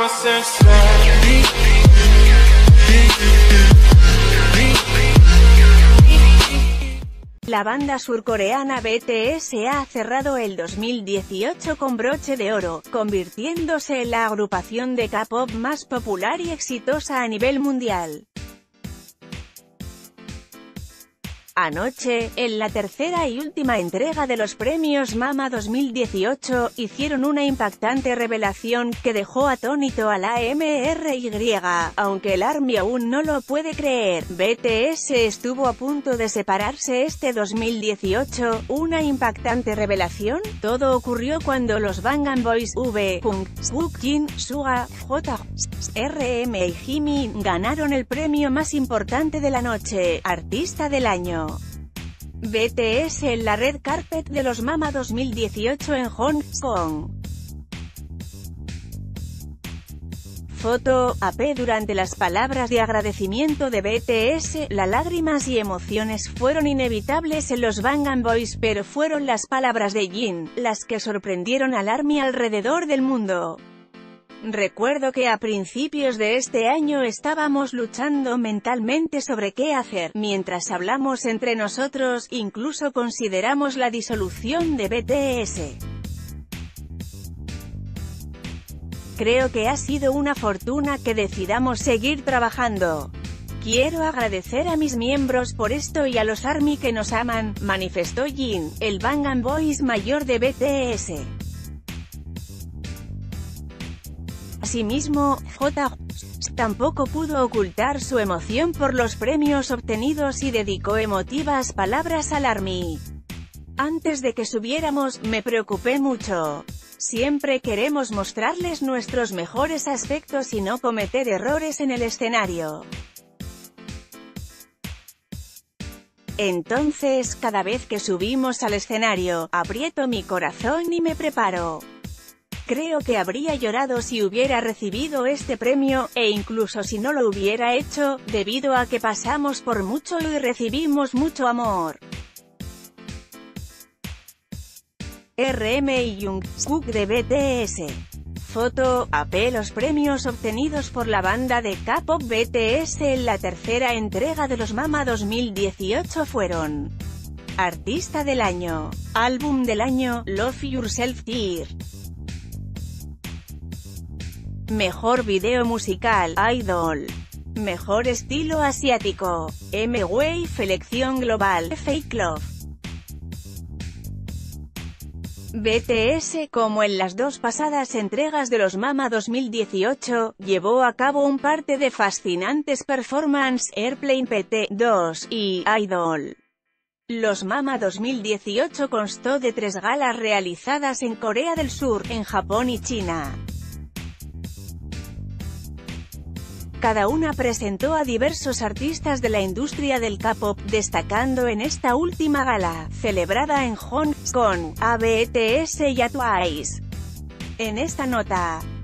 La banda surcoreana BTS ha cerrado el 2018 con broche de oro, convirtiéndose en la agrupación de K-pop más popular y exitosa a nivel mundial. Anoche, en la tercera y última entrega de los premios MAMA 2018, hicieron una impactante revelación que dejó atónito a la MRY, aunque el ARMY aún no lo puede creer. BTS estuvo a punto de separarse este 2018, ¿una impactante revelación? Todo ocurrió cuando los Bang Boys V, Jung, Wook, Jin, Suga, J, RM y Jimin ganaron el premio más importante de la noche, Artista del Año. BTS en la red carpet de los MAMA 2018 en Hong Kong. Foto, AP. Durante las palabras de agradecimiento de BTS, las lágrimas y emociones fueron inevitables en los Bang Boys, pero fueron las palabras de Jin las que sorprendieron al ARMY alrededor del mundo. Recuerdo que a principios de este año estábamos luchando mentalmente sobre qué hacer. Mientras hablamos entre nosotros, incluso consideramos la disolución de BTS. Creo que ha sido una fortuna que decidamos seguir trabajando. Quiero agradecer a mis miembros por esto y a los ARMY que nos aman, manifestó Jin, el Bang Boys mayor de BTS. Asimismo, J tampoco pudo ocultar su emoción por los premios obtenidos y dedicó emotivas palabras al ARMY. Antes de que subiéramos, me preocupé mucho. Siempre queremos mostrarles nuestros mejores aspectos y no cometer errores en el escenario. Entonces, cada vez que subimos al escenario, aprieto mi corazón y me preparo. Creo que habría llorado si hubiera recibido este premio, e incluso si no lo hubiera hecho, debido a que pasamos por mucho y recibimos mucho amor. RM y Jungkook de BTS. Foto, AP. Los premios obtenidos por la banda de K-pop BTS en la tercera entrega de los MAMA 2018 fueron: Artista del Año, Álbum del Año, Love Yourself Tear. Mejor video musical, Idol. Mejor estilo asiático, M-Wave. Elección global, Fake Love. BTS, como en las dos pasadas entregas de los MAMA 2018, llevó a cabo un par de fascinantes performances, Airplane PT 2 y Idol. Los MAMA 2018 constó de 3 galas realizadas en Corea del Sur, en Japón y China. Cada una presentó a diversos artistas de la industria del K-pop, destacando en esta última gala, celebrada en Hong Kong, a BTS y a Twice. En esta nota,